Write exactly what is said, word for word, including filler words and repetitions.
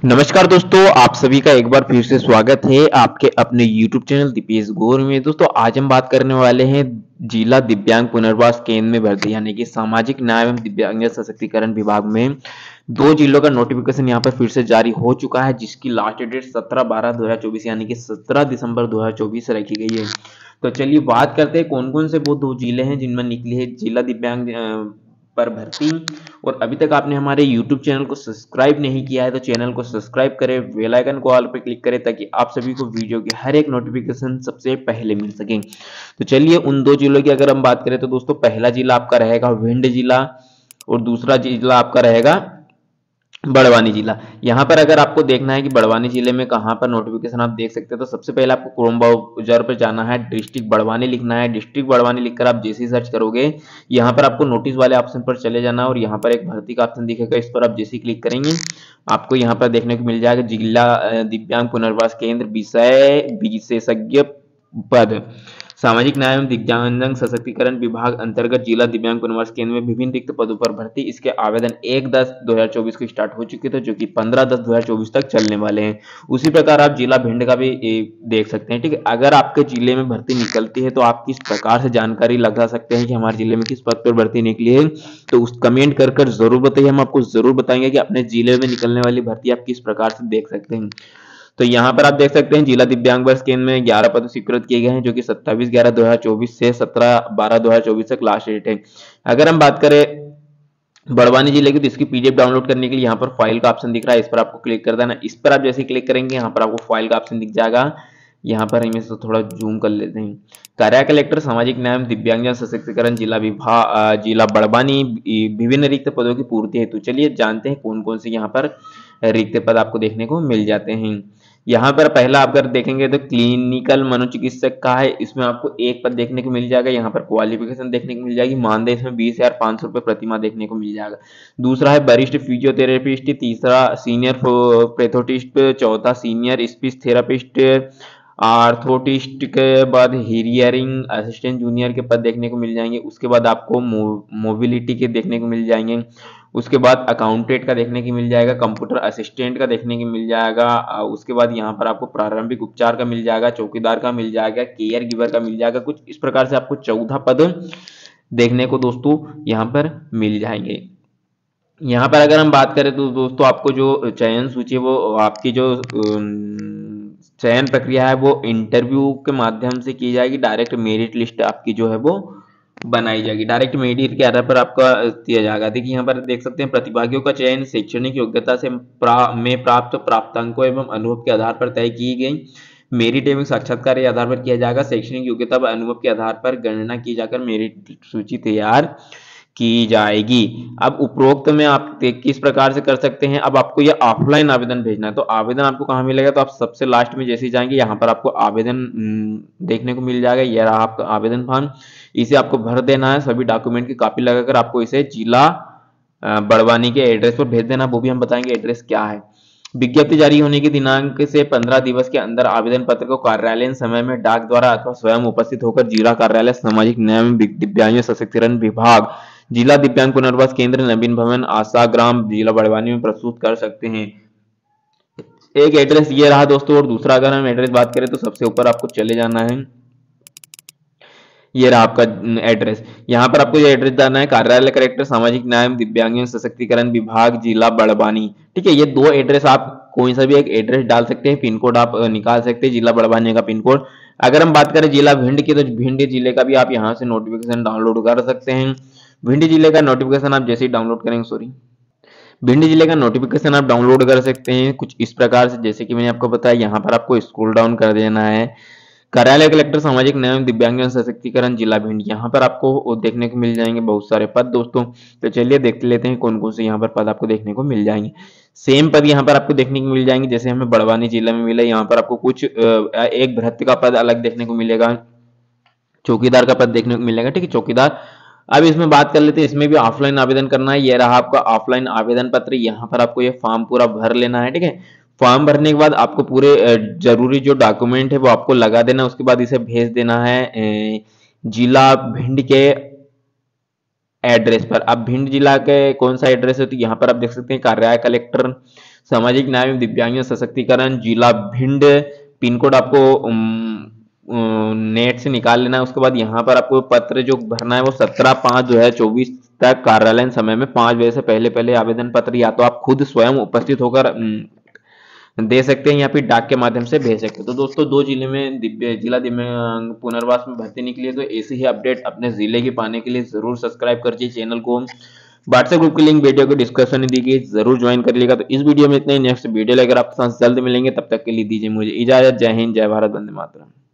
नमस्कार दोस्तों, आप सभी का एक बार फिर से स्वागत है आपके अपने YouTube चैनल दीपेश गौर में। दोस्तों आज हम बात करने वाले हैं जिला दिव्यांग पुनर्वास केंद्र में भर्ती यानी कि सामाजिक न्याय एवं दिव्यांग सशक्तिकरण विभाग में दो जिलों का नोटिफिकेशन यहाँ पर फिर से जारी हो चुका है, जिसकी लास्ट डेट सत्रह बारह दो हजार चौबीस यानी कि सत्रह दिसंबर दो हजार चौबीस रखी गई है। तो चलिए बात करते हैं कौन कौन से वो दो जिले हैं जिनमें निकली है जिला दिव्यांग पर भर्ती। और अभी तक आपने हमारे YouTube चैनल को सब्सक्राइब नहीं किया है तो चैनल को सब्सक्राइब करें, बेल आइकन को ऑल पर क्लिक करें ताकि आप सभी को वीडियो की हर एक नोटिफिकेशन सबसे पहले मिल सके। तो चलिए उन दो जिलों की अगर हम बात करें तो दोस्तों पहला जिला आपका रहेगा भिंड जिला और दूसरा जिला आपका रहेगा बड़वानी जिला। यहाँ पर अगर आपको देखना है कि बड़वानी जिले में कहाँ पर नोटिफिकेशन आप देख सकते हैं तो सबसे पहले आपको क्रोम ब्राउज़र पर जाना है, डिस्ट्रिक्ट बड़वानी लिखना है। डिस्ट्रिक्ट बड़वानी लिखकर आप जैसे ही सर्च करोगे यहाँ पर आपको नोटिस वाले ऑप्शन पर चले जाना है और यहाँ पर एक भर्ती का ऑप्शन दिखेगा, इस पर आप जैसे ही क्लिक करेंगे आपको यहाँ पर देखने को मिल जाएगा जिला दिव्यांग पुनर्वास केंद्र विषय विशेषज्ञ पद सामाजिक न्याय एवं दिव्यांग सशक्तिकरण विभाग अंतर्गत जिला दिव्यांग पुनर्वास केंद्र में विभिन्न रिक्त पदों पर भर्ती। इसके आवेदन एक दस दो हजार चौबीस को स्टार्ट हो चुके थे जो कि पंद्रह दस दो हजार चौबीस तक चलने वाले हैं। उसी प्रकार आप जिला भिंड का भी देख सकते हैं। ठीक है, अगर आपके जिले में भर्ती निकलती है तो आप किस प्रकार से जानकारी लगा सकते हैं कि हमारे जिले में किस पद पर भर्ती निकली है, तो उस कमेंट कर कर जरूर बताइए। हम आपको जरूर बताएंगे कि अपने जिले में निकलने वाली भर्ती आप किस प्रकार से देख सकते हैं। तो यहाँ पर आप देख सकते हैं जिला दिव्यांग वर्ष केंद्र में ग्यारह पद स्वीकृत किए गए हैं जो कि सत्ताईस ग्यारह दो हजार चौबीस से सत्रह बारह दो हजार चौबीस तक लास्ट डेट है। अगर हम बात करें बड़वानी जिले की तो इसकी पीडीएफ डाउनलोड करने के लिए यहाँ पर फाइल का ऑप्शन दिख रहा है, इस पर आपको क्लिक कर देना। इस पर आप जैसे क्लिक करेंगे यहाँ पर आपको फाइल का ऑप्शन दिख जाएगा। यहाँ पर हम इसे थोड़ा जूम कर लेते हैं। कार्य कलेक्टर सामाजिक न्याय दिव्यांग सशक्तिकरण जिला विभाग जिला बड़वानी विभिन्न रिक्त पदों की पूर्ति हेतु। चलिए जानते हैं कौन कौन से यहाँ पर रिक्त पद आपको देखने को मिल जाते हैं। यहाँ पर पहला आप अगर देखेंगे तो क्लिनिकल मनोचिकित्सक का है, इसमें आपको एक पद देखने को मिल जाएगा। यहाँ पर क्वालिफिकेशन देखने को मिल जाएगी, मानदेय इसमें बीस हजार पाँच सौ रुपये प्रतिमाह देखने को मिल जाएगा। दूसरा है वरिष्ठ फिजियोथेरेपिस्ट, तीसरा सीनियर पैथोटिस्ट, चौथा सीनियर स्पीच थेरापिस्ट, आर्थोटिस्ट के बाद हियरिंग असिस्टेंट जूनियर के पद देखने को मिल जाएंगे। उसके बाद आपको मो, मोबिलिटी के देखने को मिल जाएंगे। उसके बाद अकाउंटेंट का देखने की मिल जाएगा, कंप्यूटर असिस्टेंट का देखने की मिल जाएगा। उसके बाद यहाँ पर आपको प्रारंभिक उपचार का मिल जाएगा, चौकीदार का मिल जाएगा, केयर गिवर का मिल जाएगा। कुछ इस प्रकार से आपको चौदह पद देखने को दोस्तों यहाँ पर मिल जाएंगे। यहाँ पर अगर हम बात करें तो दोस्तों आपको जो चयन सूची वो आपकी जो चयन प्रक्रिया है वो इंटरव्यू के माध्यम से की जाएगी। डायरेक्ट मेरिट लिस्ट आपकी जो है वो बनाई जाएगी, डायरेक्ट मेरिट के आधार पर आपका दिया जाएगा। देखिए यहाँ पर देख सकते हैं प्रतिभागियों का चयन शैक्षणिक योग्यता से प्रा, में प्राप्त प्राप्तांकों एवं अनुभव के आधार पर तय की गई मेरिट एवं साक्षात्कार के आधार पर किया जाएगा। शैक्षणिक योग्यता व अनुभव के आधार पर गणना की जाकर मेरिट सूची तैयार की जाएगी। अब उपरोक्त में आप किस प्रकार से कर सकते हैं। अब आपको यह ऑफलाइन आवेदन भेजना है तो आवेदन आपको कहाँ मिलेगा, तो आप सबसे लास्ट में जैसे ही जाएंगे यहाँ पर आपको आवेदन देखने को मिल जाएगा। यह रहा आपका आवेदन फॉर्म, इसे आपको भर देना है। सभी डॉक्यूमेंट की कॉपी लगाकर आपको इसे जिला बड़वानी के एड्रेस पर भेज देना, वो भी हम बताएंगे एड्रेस क्या है। विज्ञप्ति जारी होने के दिनांक से पंद्रह दिवस के अंदर आवेदन पत्र को कार्यालयीन समय में डाक द्वारा अथवा स्वयं उपस्थित होकर जिला कार्यालय सामाजिक न्याय एवं दिव्यांग सशक्तिकरण विभाग जिला दिव्यांग पुनर्वास केंद्र नवीन भवन आशा ग्राम जिला बड़वानी में प्रस्तुत कर सकते हैं। एक एड्रेस ये रहा दोस्तों। और दूसरा अगर हम एड्रेस बात करें तो सबसे ऊपर आपको चले जाना है, ये रहा आपका एड्रेस। यहाँ पर आपको ये एड्रेस डालना है, कार्यालय कलेक्टर सामाजिक न्याय एवं दिव्यांग सशक्तिकरण विभाग जिला बड़वानी। ठीक है, ये दो एड्रेस आप कोई सा भी एक एड्रेस डाल सकते हैं, पिन कोड आप निकाल सकते हैं जिला बड़वानी का पिन कोड। अगर हम बात करें जिला भिंड की तो भिंड जिले का भी आप यहाँ से नोटिफिकेशन डाउनलोड कर सकते हैं। भिंड जिले का नोटिफिकेशन आप जैसे ही डाउनलोड करेंगे सॉरी भिंड जिले का नोटिफिकेशन आप डाउनलोड कर सकते हैं कुछ इस प्रकार से, जैसे कि मैंने आपको बताया। यहाँ पर आपको स्क्रॉल डाउन कर देना है, कार्यालय कलेक्टर सामाजिक न्याय एवं दिव्यांग सशक्तिकरण जिला भिंड, यहाँ पर आपको देखने को मिल जाएंगे बहुत सारे पद दोस्तों। तो चलिए देख लेते हैं कौन कौन से यहाँ पर पद आपको देखने को मिल जाएंगे। सेम पद यहाँ पर आपको देखने को मिल जाएंगे जैसे हमें बड़वानी जिले में मिला। यहाँ पर आपको कुछ एक भृत्य का पद अलग देखने को मिलेगा, चौकीदार का पद देखने को मिलेगा। ठीक है, चौकीदार। अब इसमें बात कर लेते हैं, इसमें भी ऑफलाइन आवेदन करना है। यह रहा आपका ऑफलाइन आवेदन पत्र, यहाँ पर आपको ये फॉर्म पूरा भर लेना है। ठीक है, फॉर्म भरने के बाद आपको पूरे जरूरी जो डॉक्यूमेंट है वो आपको लगा देना, उसके बाद इसे भेज देना है जिला भिंड के एड्रेस पर। अब भिंड जिला के कौन सा एड्रेस है तो यहाँ पर आप देख सकते हैं कार्यालय कलेक्टर सामाजिक न्याय एवं दिव्यांग सशक्तिकरण, जिला भिंड, पिन कोड आपको उम, अ, नेट से निकाल लेना है। उसके बाद यहाँ पर आपको पत्र जो भरना है वो सत्रह पाँच दो हजार चौबीस तक कार्यालयीन समय में पाँच बजे से पहले पहले आवेदन पत्र या तो आप खुद स्वयं उपस्थित होकर उम, दे सकते हैं या फिर डाक के माध्यम से भेज सकते हैं। तो दोस्तों दो जिले में दिव्य जिला दिव्यांग पुनर्वास में भर्ती निकली है, तो ऐसी ही अपडेट अपने जिले की पाने के लिए जरूर सब्सक्राइब कर दीजिए चैनल को। व्हाट्सएप ग्रुप की लिंक वीडियो को डिस्क्रिप्शन में दी गई, जरूर ज्वाइन कर लीजिएगा। तो इस वीडियो में इतने ही, नेक्स्ट वीडियो लेकर आपके साथ जल्द मिलेंगे, तब तक के लिए दीजिए मुझे इजाजत। जय हिंद, जय भारत, वंदे मातरम।